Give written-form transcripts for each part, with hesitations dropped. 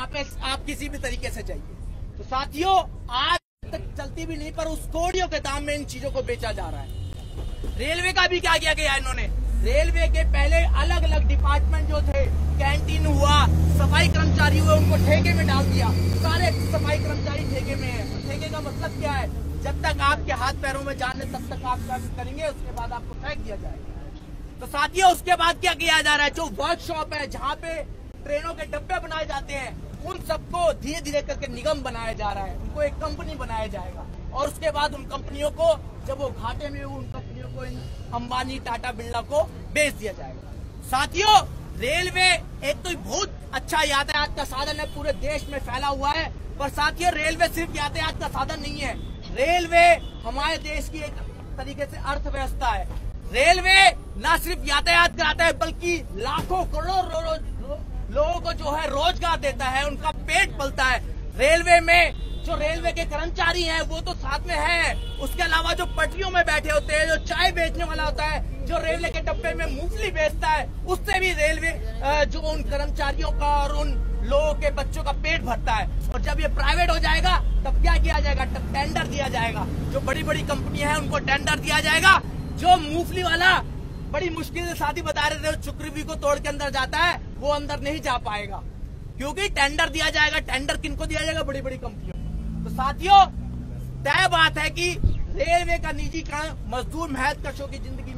पे आप किसी भी तरीके से जाइए। तो साथियों, आज तक चलती भी नहीं, पर उस कोड़ियों के दाम में इन चीजों को बेचा जा रहा है। रेलवे का भी क्या किया गया इन्होंने, रेलवे के पहले अलग अलग डिपार्टमेंट जो थे, कैंटीन हुआ, सफाई कर्मचारी हुए, उनको ठेके में डाल दिया। सारे सफाई कर्मचारी ठेके में है। ठेके का मतलब क्या है, जब तक आपके हाथ पैरों में जान है तब तक आप सर्विस करेंगे, उसके बाद आपको फेंक दिया जाएगा। तो साथियों, उसके बाद क्या किया जा रहा है, जो वर्कशॉप है जहाँ पे ट्रेनों के डब्बे बनाए जाते हैं, उन सबको धीरे धीरे करके निगम बनाया जा रहा है, उनको एक कंपनी बनाया जाएगा। और उसके बाद उन कंपनियों को, जब वो घाटे में, उन कंपनियों को अंबानी, टाटा, बिरला को बेच दिया जाएगा। साथियों, रेलवे एक तो बहुत अच्छा यातायात का साधन है, पूरे देश में फैला हुआ है। पर साथियों, रेलवे सिर्फ यातायात का साधन नहीं है, रेलवे हमारे देश की एक तरीके से अर्थव्यवस्था है। रेलवे न सिर्फ यातायात कराता है, बल्कि लाखों करोड़ों लोगों को जो है रोजगार देता है, उनका पेट पलता है। रेलवे में जो रेलवे के कर्मचारी हैं वो तो साथ में है, उसके अलावा जो पटरियों में बैठे होते हैं, जो चाय बेचने वाला होता है, जो रेलवे के डब्बे में मूंगफली बेचता है, उससे भी रेलवे जो उन कर्मचारियों का और उन लोगों के बच्चों का पेट भरता है। और जब ये प्राइवेट हो जाएगा तब क्या किया जाएगा, तब टेंडर दिया जाएगा। जो बड़ी बड़ी कंपनियां हैं उनको टेंडर दिया जाएगा। जो मूंगफली वाला बड़ी मुश्किल से शादी बता रहे थे, चुकरी को तोड़ के अंदर जाता है, वो अंदर नहीं जा पाएगा, क्योंकि टेंडर दिया जाएगा। टेंडर किनको दिया जाएगा, बड़ी बड़ी कंपनियों। तो साथियों, तय बात है कि रेलवे का निजीकरण मजदूर मेहनतकशों की जिंदगी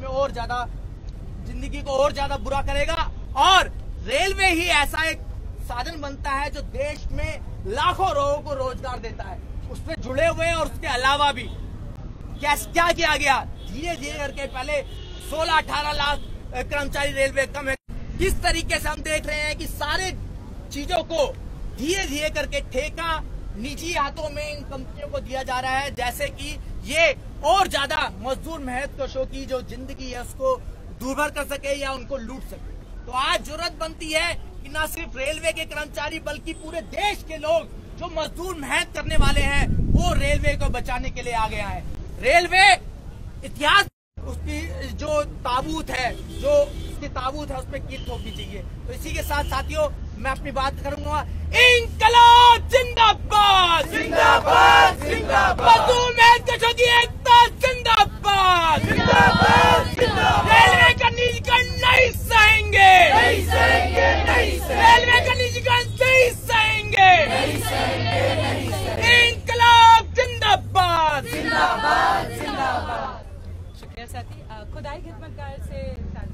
को और ज्यादा बुरा करेगा। और रेलवे ही ऐसा एक साधन बनता है जो देश में लाखों लोगों को रोजगार देता है, उसमें जुड़े हुए। और उसके अलावा भी क्या किया गया, धीरे धीरे करके पहले 16-18 लाख कर्मचारी रेलवे कम है। किस तरीके से हम देख रहे हैं कि सारे चीजों को धीरे धीरे करके ठेका निजी हाथों में इन कंपनियों को दिया जा रहा है, जैसे कि ये और ज्यादा मजदूर मेहनतकशों की जो जिंदगी है उसको दूभर कर सके या उनको लूट सके। तो आज जरूरत बनती है कि न सिर्फ रेलवे के कर्मचारी बल्कि पूरे देश के लोग जो मजदूर मेहनत करने वाले हैं वो रेलवे को बचाने के लिए आगे आए। रेलवे इतिहास, उसकी जो ताबूत है, उस पर कील ठोकनी चाहिए। तो इसी के साथ साथियों, मैं अपनी बात करूंगा। इंकलाब जिंदाबाद, जिंदाबाद, जिंदाबाद। मजदूर मेहनतकशों की एकता जिंदाबाद, जिंदाबाद, जिंदाबाद। रेलवे का निजीकरण नहीं सहेंगे, नहीं सहेंगे, नहीं सहेंगे। रेलवे का निजीकरण नहीं सहेंगे, नहीं सहेंगे, नहीं सहेंगे। इंकलाब जिंदाबाद, जिंदाबाद, जिंदाबाद। शुक्रिया साथी। खुदाई खिदमतगार से साथी,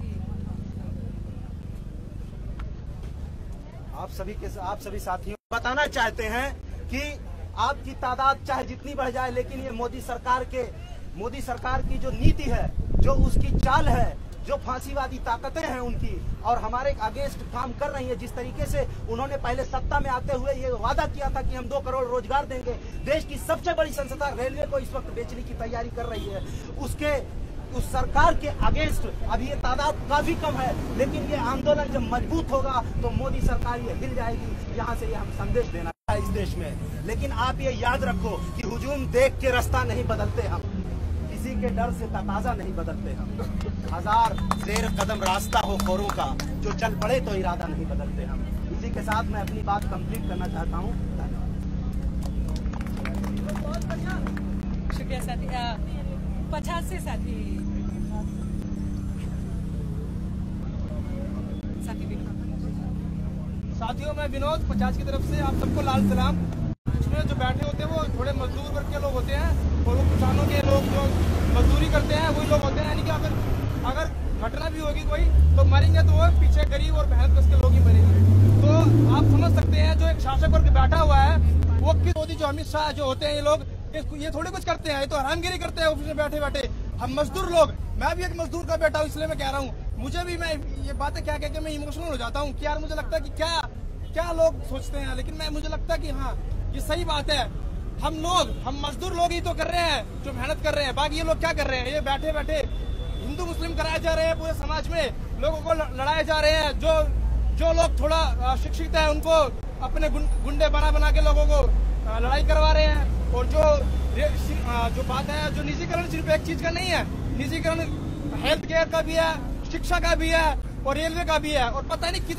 आप सभी साथियों बताना चाहते हैं कि आपकी तादाद चाहे जितनी बढ़ जाए, लेकिन ये मोदी सरकार की जो नीति है, जो उसकी चाल है, जो फांसीवादी ताकतें हैं उनकी, और हमारे अगेंस्ट काम कर रही है। जिस तरीके से उन्होंने पहले सत्ता में आते हुए ये वादा किया था कि हम 2 करोड़ रोजगार देंगे, देश की सबसे बड़ी संस्था रेलवे को इस वक्त बेचने की तैयारी कर रही है। उस सरकार के अगेंस्ट अभी ये तादाद काफी कम है, लेकिन ये आंदोलन जब मजबूत होगा तो मोदी सरकार ये हिल जाएगी। यहाँ से ये हम संदेश देना है इस देश में। लेकिन आप ये याद रखो कि हुजूम देख के रास्ता नहीं बदलते हम, किसी के डर से तकाजा नहीं बदलते हम। 1000 ज़ेर कदम रास्ता हो खोरों का, जो चल पड़े तो इरादा नहीं बदलते हम। इसी के साथ मैं अपनी बात कंप्लीट करना चाहता हूँ। शुक्रिया साथी। 50 से साथी साथियों, मैं विनोद 50 की तरफ से आप सबको लाल सलाम। इसमें जो बैठे होते हैं वो थोड़े मजदूर वर्ग के लोग होते हैं, और वो किसानों के लोग जो मजदूरी करते हैं वही लोग होते हैं। यानी कि अगर घटना भी होगी कोई तो मरेंगे तो वो पीछे गरीब और मेहनत के लोग ही मरेंगे। तो आप समझ सकते हैं जो एक शासक वर्ग बैठा हुआ है वो किस मोदी, जो अमित शाह जो होते हैं, ये लोग ये थोड़ी कुछ करते हैं, ये तो हरामगिरी करते हैं ऑफिस में बैठे बैठे। हम मजदूर लोग, मैं भी एक मजदूर का बेटा हूँ, इसलिए मैं कह रहा हूँ, मुझे भी, मैं ये बातें क्या कह के मैं इमोशनल हो जाता हूँ कि यार मुझे लगता है कि क्या लोग सोचते हैं, लेकिन मुझे लगता है कि हाँ, ये सही बात है। हम मजदूर लोग ही तो कर रहे हैं जो मेहनत कर रहे हैं। बाकी ये लोग क्या कर रहे हैं, ये बैठे बैठे हिंदू मुस्लिम कराए जा रहे हैं, पूरे समाज में लोगों को लड़ाए जा रहे हैं। जो लोग थोड़ा शिक्षित है उनको अपने गुंडे बना के लोगों को लड़ाई करवा रहे हैं। और जो बात है, जो निजीकरण सिर्फ एक चीज का नहीं है, निजीकरण हेल्थ केयर का भी है, शिक्षा का भी है और रेलवे का भी है। और पता नहीं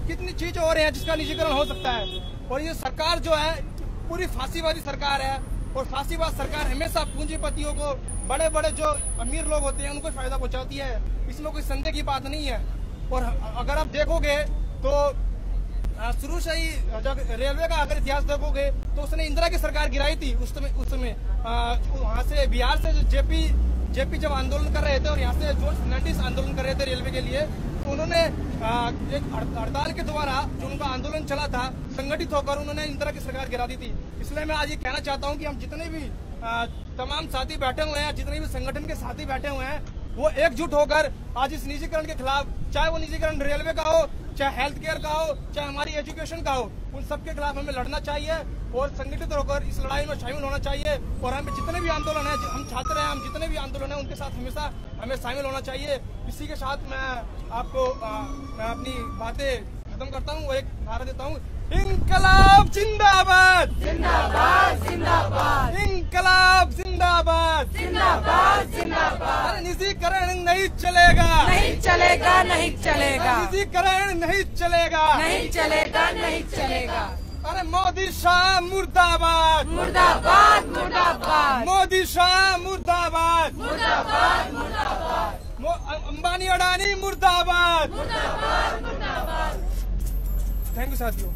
कितनी चीजें हो रही हैं जिसका निजीकरण हो सकता है। और ये सरकार जो है पूरी फांसीवादी सरकार है, और फांसीवाद सरकार हमेशा पूंजीपतियों को, बड़े बड़े जो अमीर लोग होते हैं उनको फायदा पहुंचाती है, इसमें कोई संदेह की बात नहीं है। और अगर आप देखोगे तो शुरू से ही जब रेलवे का अगर इतिहास देखोगे तो उसने इंदिरा की सरकार गिराई थी उस समय वहाँ से बिहार से जेपी जब आंदोलन कर रहे थे और यहाँ से जॉर्ज फर्नांडिस आंदोलन कर रहे थे रेलवे के लिए, तो उन्होंने एक हड़ताल के द्वारा जो उनका आंदोलन चला था संगठित होकर उन्होंने इंदिरा की सरकार गिरा दी थी। इसलिए मैं आज ये कहना चाहता हूँ कि हम जितने भी तमाम साथी बैठे हुए हैं, जितने भी संगठन के साथी बैठे हुए हैं, वो एकजुट होकर आज इस निजीकरण के खिलाफ, चाहे वो निजीकरण रेलवे का हो, चाहे हेल्थ केयर का हो, चाहे हमारी एजुकेशन का हो, उन सबके खिलाफ हमें लड़ना चाहिए और संगठित होकर इस लड़ाई में शामिल होना चाहिए। और हमें जितने भी आंदोलन है, हम छात्र हैं, हम जितने भी आंदोलन है उनके साथ हमेशा हमें शामिल होना चाहिए। इसी के साथ मैं आपको मैं अपनी बातें खत्म करता हूँ, एक नारा देता हूँ, इंकलाब जिंदाबाद, जिंदाबाद जिंदाबाद, इंकलाब जिंदाबाद, जिंदाबाद जिंदाबाद। निजीकरण नहीं चलेगा, नहीं चलेगा, नहीं चलेगा, निजीकरण नहीं चलेगा, नहीं चलेगा, नहीं चलेगा। अरे मोदी शाह मुर्दाबाद, मुर्दाबाद मुर्दाबाद, मोदी शाह मुर्दाबाद, मुर्दाबाद मुर्दाबाद, अंबानी अडानी मुर्दाबाद, मुर्दाबाद मुर्दाबाद। थैंक यू साथियों।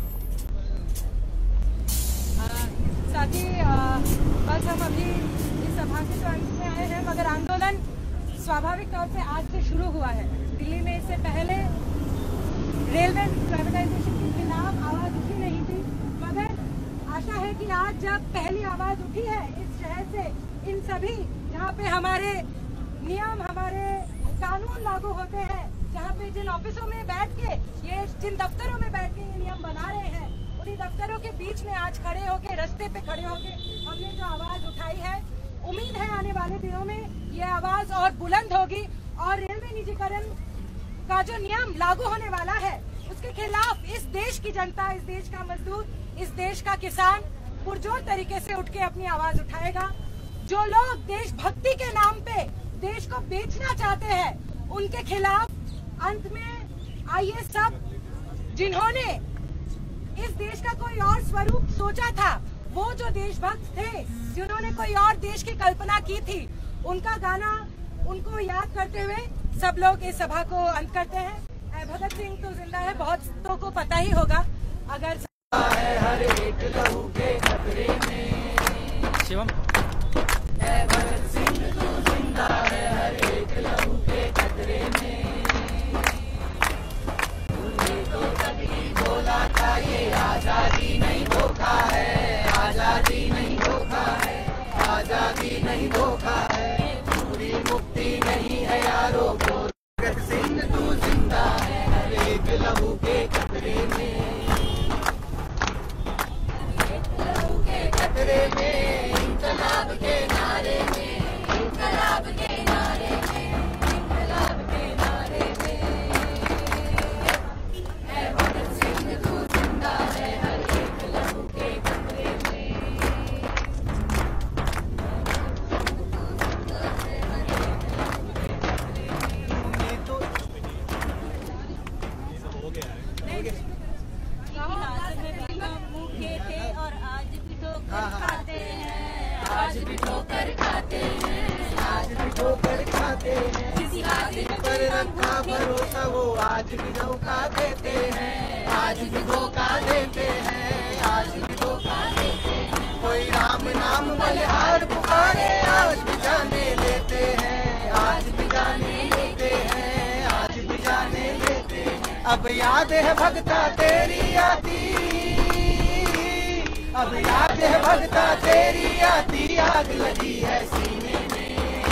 साथी, बस हम अभी इस सभा के तो अंत में आए हैं, मगर आंदोलन स्वाभाविक तौर से आज से शुरू हुआ है। दिल्ली में इससे पहले रेलवे प्राइवेटाइजेशन के खिलाफ आवाज उठी नहीं थी, मगर आशा है कि आज जब पहली आवाज उठी है इस शहर से, इन सभी जहाँ पे हमारे नियम, हमारे कानून लागू होते हैं, जहाँ पे जिन ऑफिसों में बैठ के जिन दफ्तरों में बैठ के ये नियम बना रहे हैं, उन्हीं दफ्तरों के बीच में आज खड़े होके, रास्ते पे खड़े होके हमने जो आवाज उठाई है, उम्मीद है आने वाले दिनों में ये आवाज और बुलंद होगी और रेलवे निजीकरण का जो नियम लागू होने वाला है उसके खिलाफ इस देश की जनता, इस देश का मजदूर, इस देश का किसान पुरजोर तरीके से उठ के अपनी आवाज उठाएगा। जो लोग देशभक्ति के नाम पे देश को बेचना चाहते हैं उनके खिलाफ अंत में आइए सब, जिन्होंने इस देश का कोई और स्वरूप सोचा था, वो जो देशभक्त थे, जिन्होंने कोई और देश की कल्पना की थी, उनका गाना उनको याद करते हुए सब लोग इस सभा को अंत करते हैं। भगत सिंह तो जिंदा है, बहुतों को पता ही होगा। अगर हर एक लहू के खतरे में शिवम, भगत सिंह तो जिंदा है हर एक लहू के खतरे में, तो कभी बोला था ये आजादी नहीं धोखा है, आजादी नहीं धोखा है, आजादी नहीं धोखा है, पूरी मुक्ति नहीं है यारो, भगत सिंह तू जिंदा है हर एक लहू के खतरे में, लहू के खतरे में, इंकलाब के नारे में, इंकलाब के नारे में, इंकलाब के नारे में, भगत सिंह तू जिंदा है हर एक लहू के खतरे में, भूखे थे और आज भी ठोकर खाते हैं, आज भी ठोकर खाते हैं, आज भी ठोकर खाते हैं, किसी हासिल पर रखा भरोसा वो आज भी धोखा देते हैं, आज भी धोखा देते हैं, आज भी धोखा देते हैं, कोई राम नाम बलिहार पुकारे आज भी जाने लेते हैं, आज भी जाने लेते हैं, आज भी जाने लेते हैं, अब याद है भगता तेरी आती, अब याद है भगता तेरी आती, आग लगी है सीने में,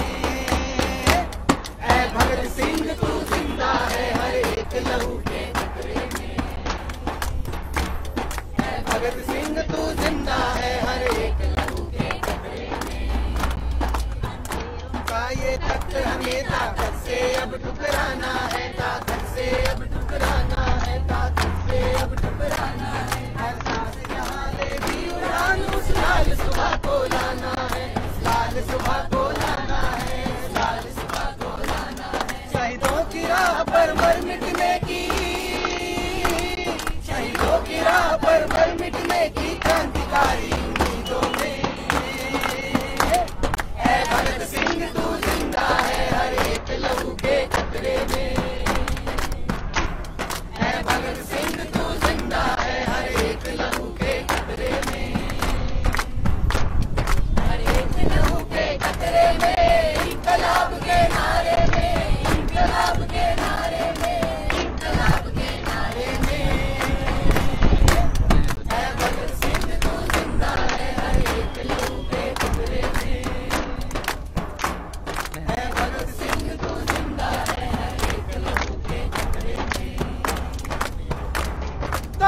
ऐ भगत सिंह तू जिंदा है हर एक लहू के खतरे में, ऐ भगत सिंह तू जिंदा है हर एक लहू के खतरे में, का ये तख्त हमें ताकत से अब ठुकराना है, ताकत से अब ठुकराना है, ताकत से अब ठुकराना है, हर सांस जहाँ लेगी उड़ान उस लाल सुबह को लाना है, लाल सुबह को लाना है, लाल सुबह को लाना है, शहीदों की राह पर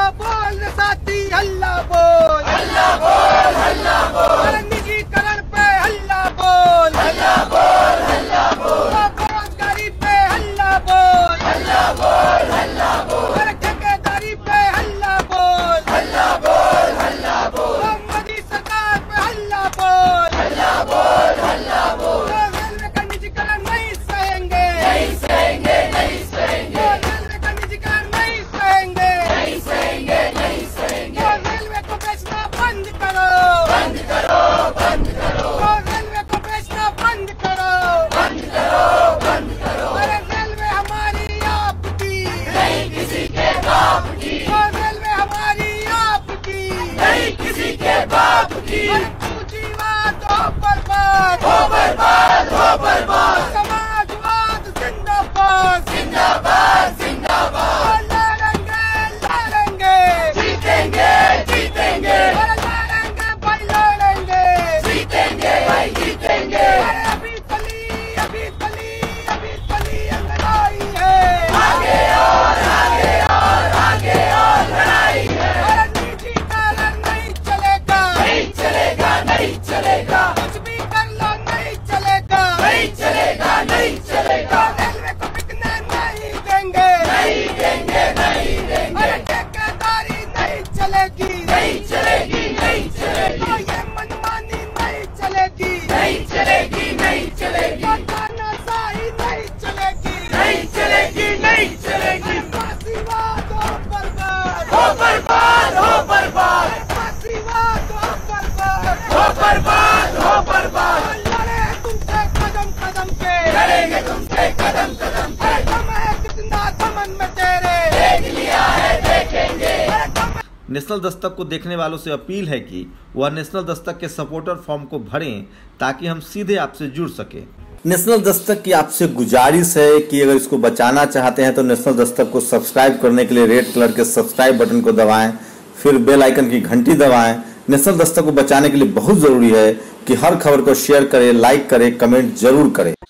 बोल साथी हल्ला बोल, हल्ला बोल, हल्ला बोल, निजीकरण पे हल्ला बोल, हल्ला बोल, हल्ला बोल, बेरोजगारी पे हल्ला बोल, हल्ला बोल, हल्ला बोल, ठेकेदारी पे हल्ला बोल, हल्ला बोल, हल्ला बोल, मोदी सरकार पे हल्ला बोल, हल्ला बोल, हल्ला बोल, रेलवे का निजीकरण नहीं सहेंगे, नहीं सहेंगे, नहीं सहेंगे, रेलवे का निजीकरण नहीं सहेंगे, नहीं सहेंगे, नहीं सहेंगे, रेलवे को बेचना बंद करो, बंद करो, बंद करो, रेलवे को बेचना बंद करो, बंद करो, बंद करो, अरे रेलवे हमारी आपकी, नहीं किसी के बाप की, रेलवे हमारी आपकी, नहीं किसी के बाप की, पूंजीवाद हो बर्बाद, हो बर्बाद, हो बर्बाद, समाजवाद जिंदाबाद, जिंदाबाद, जिंदाबाद, लड़ेंगे, लड़ेंगे, जीतेंगे, जीतेंगे, अरे लड़ेंगे भाई लड़ेंगे, जीतेंगे भाई जीतेंगे, अरे अभी चली, अभी चली, अभी चली लड़ाई है, आगे और आगे और आगे और लड़ाई है, अरे निजीकरण नहीं चलेगा, नहीं चलेगा, नहीं चलेगा, कुछ भी कर लो नहीं चलेगा, नहीं चलेगा, नहीं चलेगा, रेलवे को बिकने नहीं देंगे, नहीं देंगे, नहीं देंगे, अरे ठेकेदारी नहीं चलेगी, नहीं चलेगी, नहीं चलेगी, ये मनमानी नहीं चलेगी, नहीं चलेगी, नहीं चलेगी, तानाशाही नहीं चलेगी, नहीं चलेगी, नहीं चलेगी, फांसीवाद हो बर्बाद, हो बर्बाद, हो बर्बाद, फांसीवाद हो बर्बाद, हो बर्बाद, हो बर्बाद, लड़े तुमसे कदम कदम पे, लड़ेंगे तुमसे कदम कदम पे, दम है कितना दमन में तेरे, देख लिया है देखेंगे। नेशनल दस्तक को देखने वालों से अपील है कि वह नेशनल दस्तक के सपोर्टर फॉर्म को भरें ताकि हम सीधे आपसे जुड़ सके। नेशनल दस्तक की आपसे गुजारिश है कि अगर इसको बचाना चाहते हैं तो नेशनल दस्तक को सब्सक्राइब करने के लिए रेड कलर के सब्सक्राइब बटन को दबाएं, फिर बेल आइकन की घंटी दबाएं। नेशनल दस्तक को बचाने के लिए बहुत जरूरी है कि हर खबर को शेयर करें, लाइक करें, कमेंट जरूर करें।